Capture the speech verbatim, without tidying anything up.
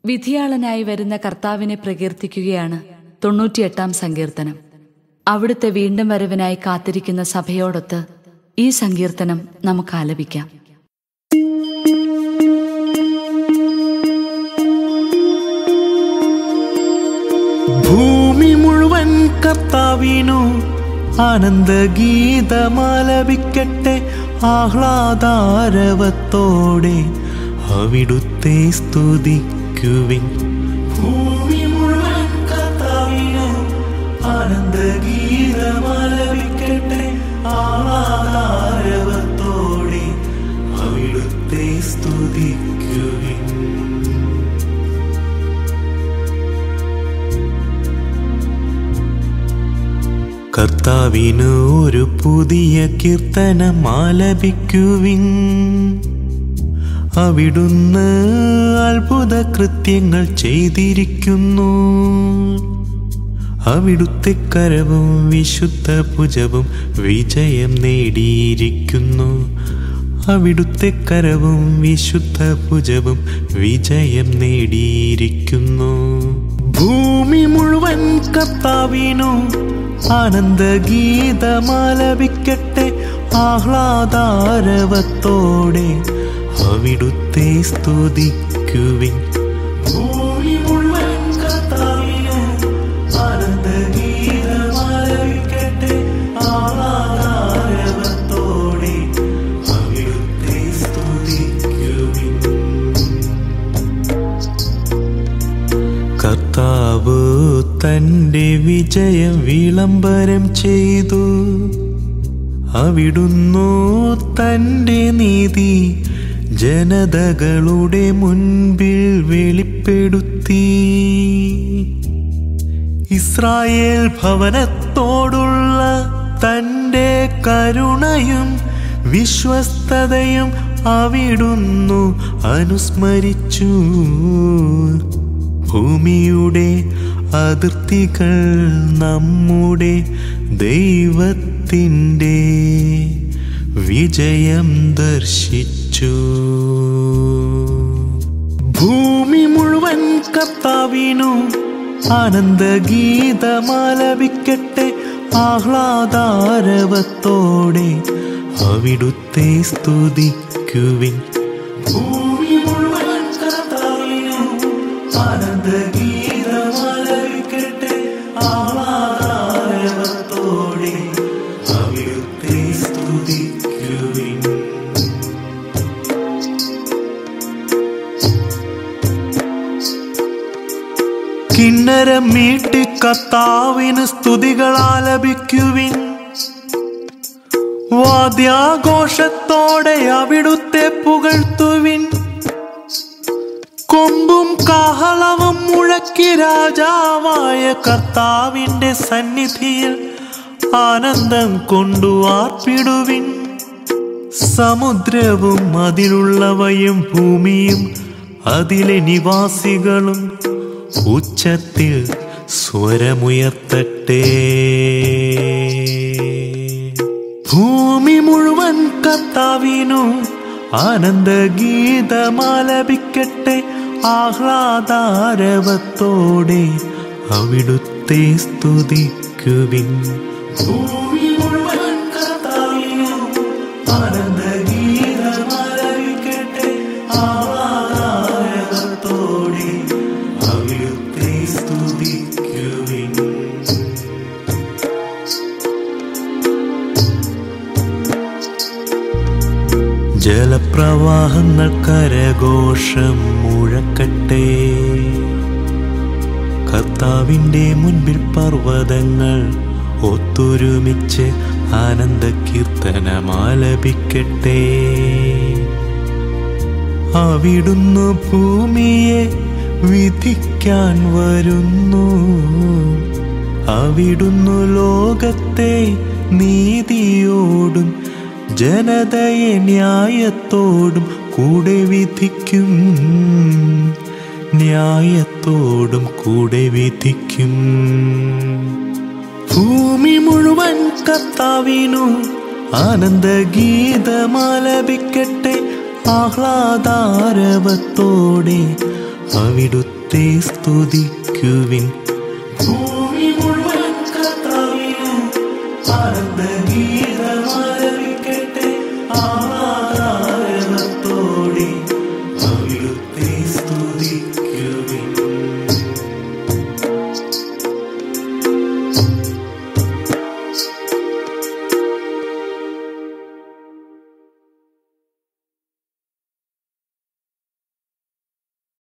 വിധിയാളനായി വരുന്ന കർത്താവിനെ പ്രകീർത്തിക്കുകയാണ് തൊണ്ണൂറ്റിയെട്ടാം സങ്കീർത്തനം. അവിടുത്തെ വീണ്ടും വരവിനായി കാത്തിരിക്കുന്ന സഭയോടൊത്ത് ഈ സങ്കീർത്തനം നമുക്ക് ആലപിക്കാം. ഭൂമി മുഴുവൻ കർത്താവിനു ആനന്ദഗീതമാലപിക്കട്ടെ, ആഹ്ലാദാരവത്തോടെ അവിടുത്തെ സ്തുതിക്കുവിൻ. ഭൂമി മുഴുവൻ കർത്താവിനു ആനന്ദഗീതമാലപിക്കട്ടെ, ആഹ്ലാദാരവത്തോടെ അവിടുത്തെ സ്തുതിക്കുവിൻ. കർത്താവിന് ഒരു പുതിയ കീർത്തനം ആലപിക്കുവിൻ. അവിടുന്ന് അത്ഭുത കൃത്യങ്ങൾ ചെയ്തിരിക്കുന്നു. അവിടുത്തെ കരവും വിശുദ്ധ ഭുജവും വിജയം നേടിയിരിക്കുന്നു. അവിടുത്തെ കരവും വിശുദ്ധ ഭുജവും വിജയം നേടിയിരിക്കുന്നു. ഭൂമി മുഴുവൻ കർത്താവിനു ആനന്ദഗീതമാലപിക്കട്ടെ, ആഹ്ലാദാരവത്തോടെ അവിടുത്തെ സ്തുതിക്കുവിൻ. ഭൂമി മുഴുവൻ കർത്താവിനു ആനന്ദഗീതമാലപിക്കട്ടെ, ആഹ്ലാദാരവത്തോടെ അവിടുത്തെ സ്തുതിക്കുവിൻ. കർത്താവ് തന്റെ വിജയം വിളംബരം ചെയ്തു. അവിടുന്നു തന്റെ നീതി ജനതകളുടെ മുൻപിൽ വെളിപ്പെടുത്തി. ഇസ്രായേൽ ഭവനത്തോടുള്ള തന്റെ കരുണയും വിശ്വസ്തതയും അവിടുന്നു അനുസ്മരിച്ചു. ഭൂമിയുടെ അതിർത്തികൾ നമ്മുടെ ദൈവത്തിൻ്റെ വിജയം ദർശിച്ചു. ഭൂമി മുഴുവൻ കർത്താവിനു ആനന്ദഗീതമാലപിക്കട്ടെ, ആഹ്ലാദാരവത്തോടെ അവിടുത്തെ സ്തുതിക്കുവിൻ. ഭൂമി മുഴുവൻ കർത്താവിനു ആനന്ദഗീതമാലപിക്കട്ടെ, ആഹ്ലാദാരവത്തോടെ അവിടുത്തെ സ്തുതിക്കുവിൻ. കിന്നരം മീട്ടി കർത്താവിന് സ്തുതികൾ ആലപിക്കുവിൻ. വാദ്യാഘോഷത്തോടെ അവിടുത്തെ പുകഴ്ത്തുവിൻ. കൊമ്പും കാഹളവും മുഴക്കി രാജാവായ കർത്താവിന്റെ സന്നിധിയിൽ ആനന്ദം കൊണ്ടു ആർപ്പിടുവിൻ. സമുദ്രവും അതിലുള്ളവയും ഭൂമിയും അതിലെ നിവാസികളും ഉച്ചത്തിൽ സ്വരമുയർത്തട്ടെ. ഭൂമി മുഴുവൻ കർത്താവിനു ആനന്ദഗീതമാലപിക്കട്ടെ, ആഹ്ലാദാരവത്തോടെ അവിടുത്തെ സ്തുതിക്കുവിൻ. ഭൂമി മുഴുവൻ കർത്താവിനു ആനന്ദഗീതമാലപിക്കട്ടെ, ആഹ്ലാദാരവത്തോടെ അവിടുത്തെ സ്തുതിക്കുവിൻ. ജലപ്രവാഹങ്ങൾ കരഘോഷം മുഴക്കട്ടെ. കർത്താവിന്റെ മുൻപിൽ പർവ്വതങ്ങൾ ഒത്തൊരുമിച്ച് ആനന്ദകീർത്തനമാലപിക്കട്ടെ. അവിടുന്ന് ഭൂമിയെ വിധിക്കാൻ വരുന്നു. അവിടുന്ന് ലോകത്തെ നീതിയോടും ജനതയെ ന്യായത്തോടും കൂടെ വിധിക്കും. ന്യായത്തോടും കൂടെ വിധിക്കും. ഭൂമി മുഴുവൻ കർത്താവിനു ആനന്ദഗീതമാലപിക്കട്ടെ, ആഹ്ലാദാരവത്തോടെ അവിടുത്തെ സ്തുതിക്കുവിൻ. ഭൂമി മുഴുവൻ കർത്താവിന് ആനന്ദഗീതമാലപിക്കുവിൻ.